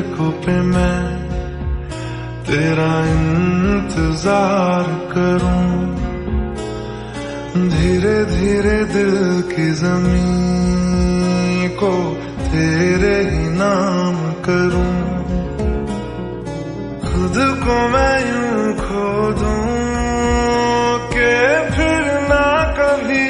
सड़कों पे मैं तेरा इंतजार करूं, धीरे धीरे दिल की ज़मीं को तेरे ही नाम करूं। खुद को मैं यूं खो दूं कि फिर ना कभी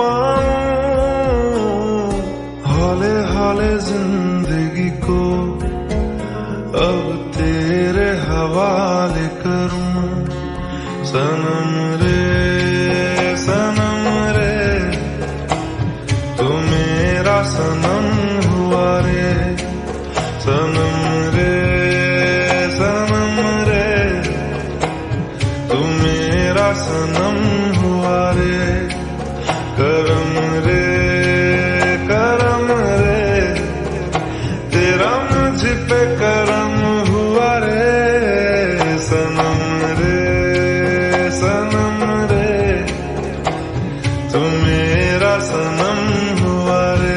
पाऊं, हौले हौले जिंदगी को अब तेरे हवाले करूं। सनम रे सनम रे तू मेरा सनम हुआ रे, सनम रे सनम रे तू मेरा सनम हुआ रे। करम रे करम रे तेरा मुझ पे करम हुआ रे, सनम रे सनम रे तू मेरा सनम हुआ रे।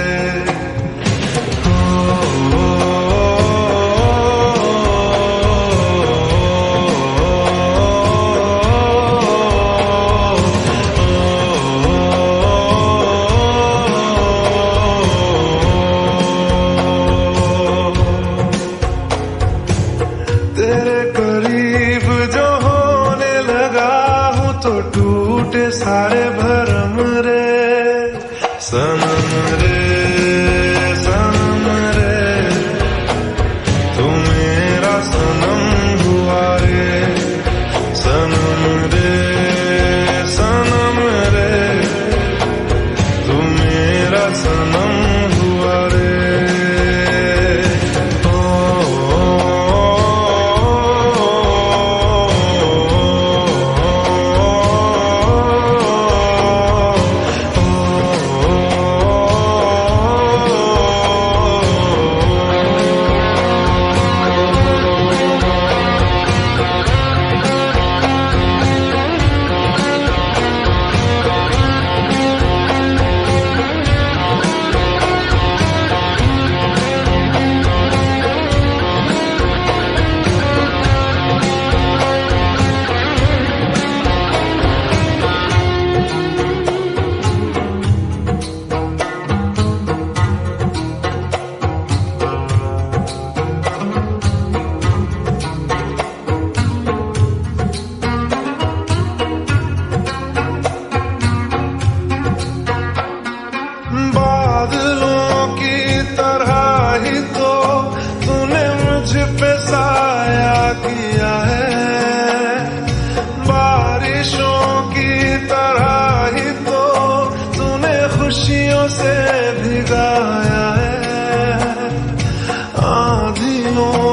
तेरे करीब जो होने लगा हूँ तो टूटे सारे भरम रे, सनम रे सनम रे तू मेरा सनम हुआ रे, सनम रे सनम रे तू मेरा सनम हुआ रे। बादलों की तरह ही तो तूने मुझ पे साया किया है, बारिशों की तरह ही तो तूने खुशियों से भिगाया है। आंधियों